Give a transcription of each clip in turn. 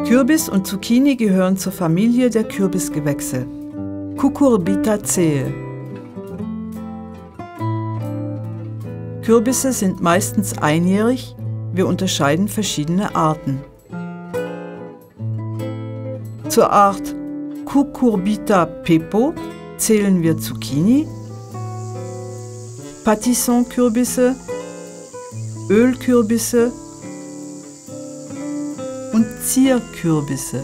Kürbis und Zucchini gehören zur Familie der Kürbisgewächse, Cucurbitaceae. Kürbisse sind meistens einjährig, wir unterscheiden verschiedene Arten. Zur Art Cucurbita pepo zählen wir Zucchini, Patisson-Kürbisse, Ölkürbisse und Zierkürbisse.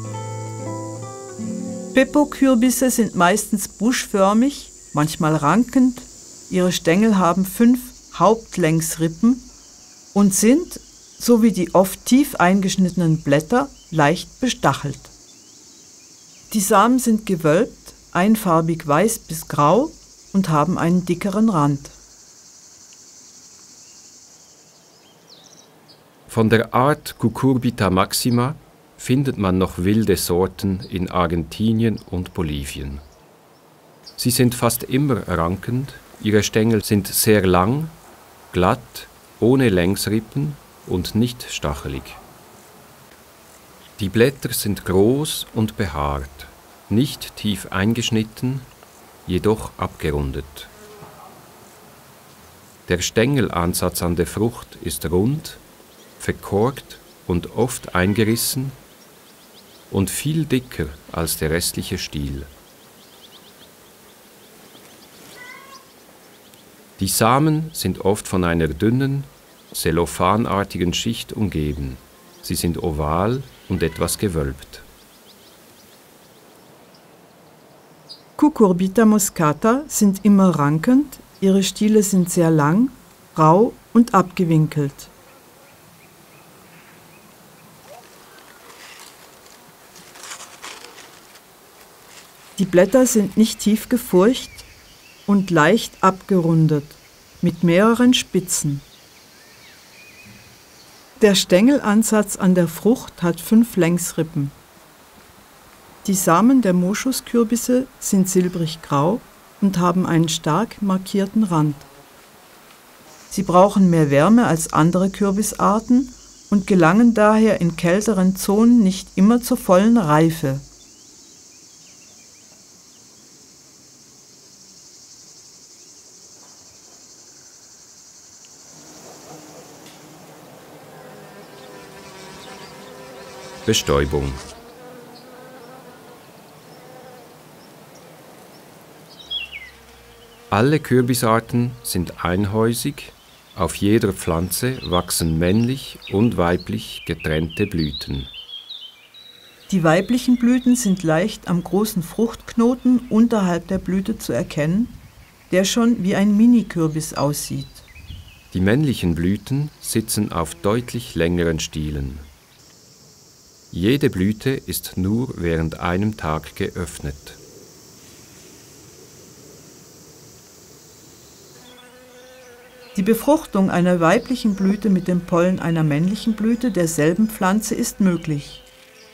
Pepo-Kürbisse sind meistens buschförmig, manchmal rankend. Ihre Stängel haben 5 Hauptlängsrippen und sind, so wie die oft tief eingeschnittenen Blätter, leicht bestachelt. Die Samen sind gewölbt, einfarbig weiß bis grau und haben einen dickeren Rand. Von der Art Cucurbita maxima findet man noch wilde Sorten in Argentinien und Bolivien. Sie sind fast immer rankend, ihre Stängel sind sehr lang, glatt, ohne Längsrippen und nicht stachelig. Die Blätter sind groß und behaart, nicht tief eingeschnitten, jedoch abgerundet. Der Stängelansatz an der Frucht ist rund, verkorkt und oft eingerissen und viel dicker als der restliche Stiel. Die Samen sind oft von einer dünnen, cellophanartigen Schicht umgeben. Sie sind oval und etwas gewölbt. Cucurbita muscata sind immer rankend, ihre Stiele sind sehr lang, rau und abgewinkelt. Die Blätter sind nicht tief gefurcht und leicht abgerundet, mit mehreren Spitzen. Der Stängelansatz an der Frucht hat 5 Längsrippen. Die Samen der Moschuskürbisse sind silbrig-grau und haben einen stark markierten Rand. Sie brauchen mehr Wärme als andere Kürbisarten und gelangen daher in kälteren Zonen nicht immer zur vollen Reife. Bestäubung. Alle Kürbisarten sind einhäusig, auf jeder Pflanze wachsen männlich und weiblich getrennte Blüten. Die weiblichen Blüten sind leicht am großen Fruchtknoten unterhalb der Blüte zu erkennen, der schon wie ein Mini-Kürbis aussieht. Die männlichen Blüten sitzen auf deutlich längeren Stielen. Jede Blüte ist nur während einem Tag geöffnet. Die Befruchtung einer weiblichen Blüte mit dem Pollen einer männlichen Blüte derselben Pflanze ist möglich.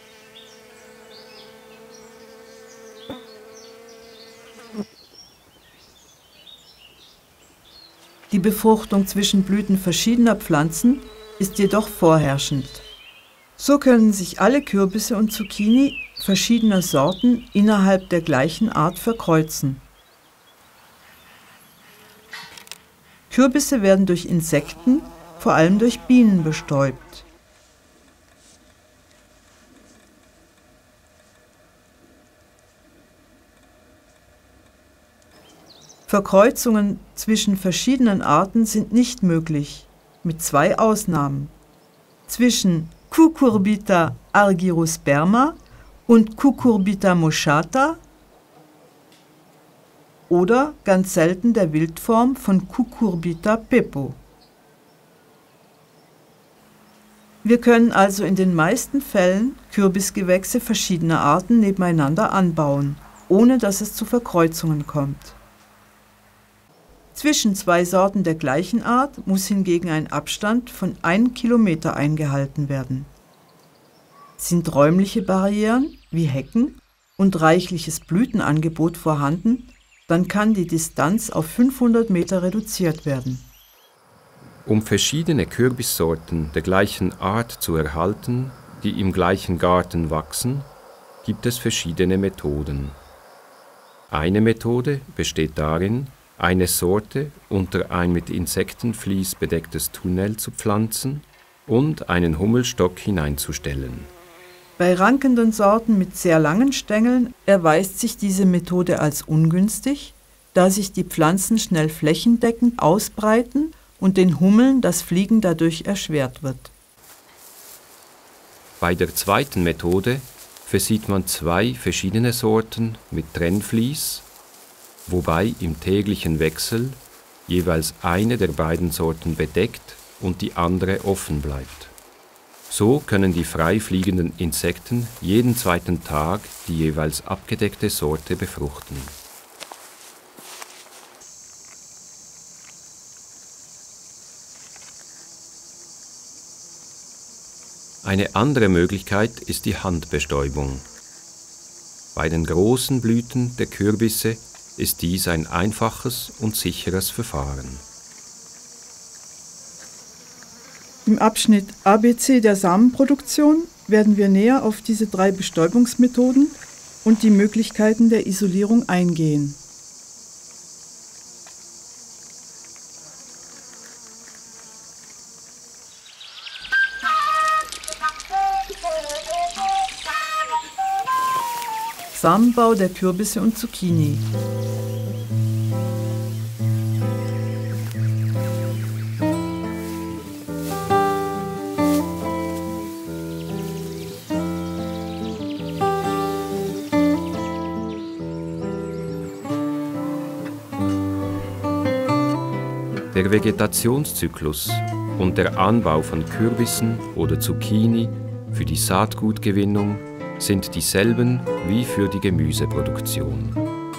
Die Befruchtung zwischen Blüten verschiedener Pflanzen ist jedoch vorherrschend. So können sich alle Kürbisse und Zucchini verschiedener Sorten innerhalb der gleichen Art verkreuzen. Kürbisse werden durch Insekten, vor allem durch Bienen, bestäubt. Verkreuzungen zwischen verschiedenen Arten sind nicht möglich, mit 2 Ausnahmen: zwischen Cucurbita argyrosperma und Cucurbita moschata oder ganz selten der Wildform von Cucurbita pepo. Wir können also in den meisten Fällen Kürbisgewächse verschiedener Arten nebeneinander anbauen, ohne dass es zu Verkreuzungen kommt. Zwischen 2 Sorten der gleichen Art muss hingegen ein Abstand von 1 Kilometer eingehalten werden. Sind räumliche Barrieren wie Hecken und reichliches Blütenangebot vorhanden, dann kann die Distanz auf 500 Meter reduziert werden. Um verschiedene Kürbissorten der gleichen Art zu erhalten, die im gleichen Garten wachsen, gibt es verschiedene Methoden. Eine Methode besteht darin, eine Sorte unter ein mit Insektenvlies bedecktes Tunnel zu pflanzen und einen Hummelstock hineinzustellen. Bei rankenden Sorten mit sehr langen Stängeln erweist sich diese Methode als ungünstig, da sich die Pflanzen schnell flächendeckend ausbreiten und den Hummeln das Fliegen dadurch erschwert wird. Bei der zweiten Methode versieht man 2 verschiedene Sorten mit Trennvlies, wobei im täglichen Wechsel jeweils eine der beiden Sorten bedeckt und die andere offen bleibt. So können die frei fliegenden Insekten jeden zweiten Tag die jeweils abgedeckte Sorte befruchten. Eine andere Möglichkeit ist die Handbestäubung. Bei den großen Blüten der Kürbisse ist dies ein einfaches und sicheres Verfahren. Im Abschnitt ABC der Samenproduktion werden wir näher auf diese 3 Bestäubungsmethoden und die Möglichkeiten der Isolierung eingehen. Samenbau der Kürbisse und Zucchini. Der Vegetationszyklus und der Anbau von Kürbissen oder Zucchini für die Saatgutgewinnung sind dieselben wie für die Gemüseproduktion.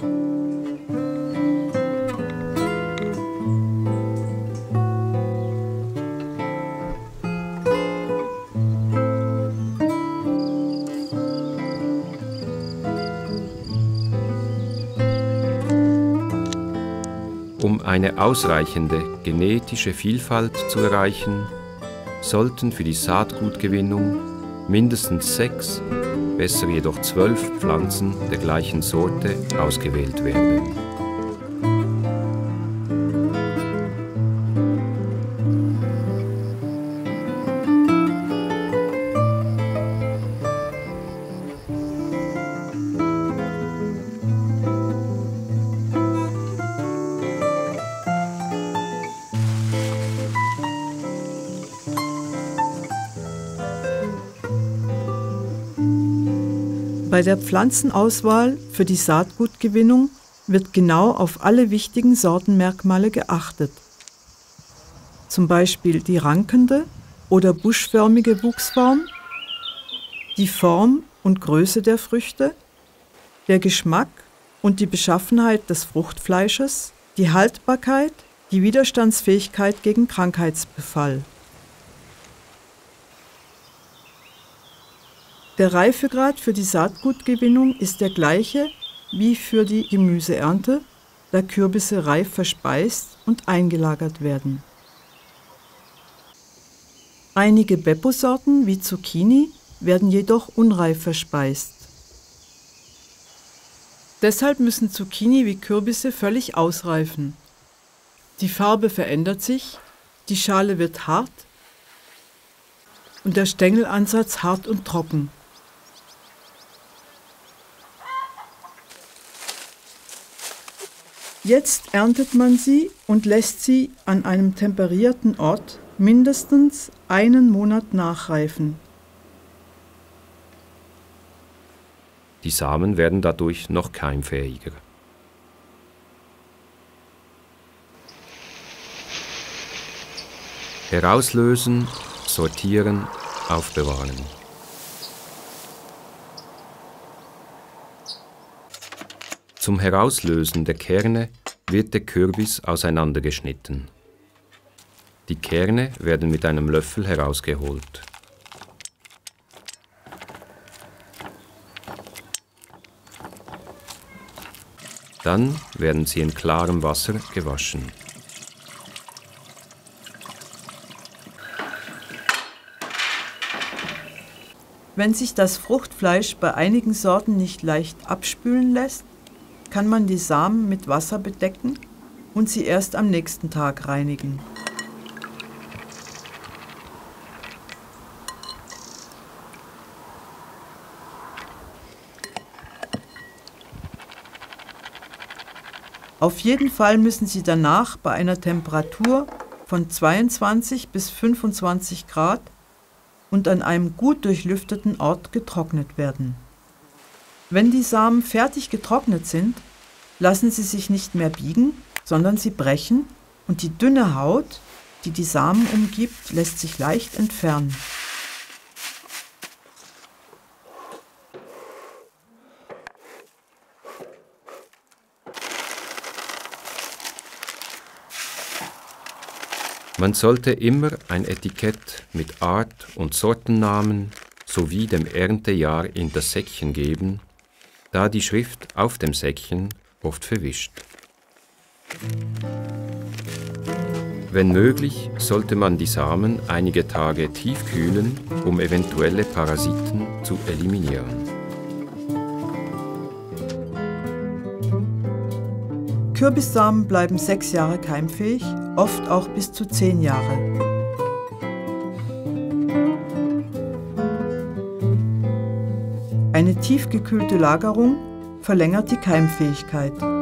Um eine ausreichende genetische Vielfalt zu erreichen, sollten für die Saatgutgewinnung mindestens 6, besser jedoch 12 Pflanzen der gleichen Sorte ausgewählt werden. Bei der Pflanzenauswahl für die Saatgutgewinnung wird genau auf alle wichtigen Sortenmerkmale geachtet. Zum Beispiel die rankende oder buschförmige Wuchsform, die Form und Größe der Früchte, der Geschmack und die Beschaffenheit des Fruchtfleisches, die Haltbarkeit, die Widerstandsfähigkeit gegen Krankheitsbefall. Der Reifegrad für die Saatgutgewinnung ist der gleiche wie für die Gemüseernte, da Kürbisse reif verspeist und eingelagert werden. Einige Beppo-Sorten wie Zucchini werden jedoch unreif verspeist. Deshalb müssen Zucchini wie Kürbisse völlig ausreifen. Die Farbe verändert sich, die Schale wird hart und der Stängelansatz hart und trocken. Jetzt erntet man sie und lässt sie an einem temperierten Ort mindestens einen Monat nachreifen. Die Samen werden dadurch noch keimfähiger. Herauslösen, sortieren, aufbewahren. Zum Herauslösen der Kerne wird der Kürbis auseinandergeschnitten. Die Kerne werden mit einem Löffel herausgeholt. Dann werden sie in klarem Wasser gewaschen. Wenn sich das Fruchtfleisch bei einigen Sorten nicht leicht abspülen lässt, kann man die Samen mit Wasser bedecken und sie erst am nächsten Tag reinigen. Auf jeden Fall müssen sie danach bei einer Temperatur von 22 bis 25 Grad und an einem gut durchlüfteten Ort getrocknet werden. Wenn die Samen fertig getrocknet sind, lassen sie sich nicht mehr biegen, sondern sie brechen und die dünne Haut, die die Samen umgibt, lässt sich leicht entfernen. Man sollte immer ein Etikett mit Art- und Sortennamen sowie dem Erntejahr in das Säckchen geben, da die Schrift auf dem Säckchen oft verwischt. Wenn möglich, sollte man die Samen einige Tage tiefkühlen, um eventuelle Parasiten zu eliminieren. Kürbissamen bleiben 6 Jahre keimfähig, oft auch bis zu 10 Jahre. Eine tiefgekühlte Lagerung verlängert die Keimfähigkeit.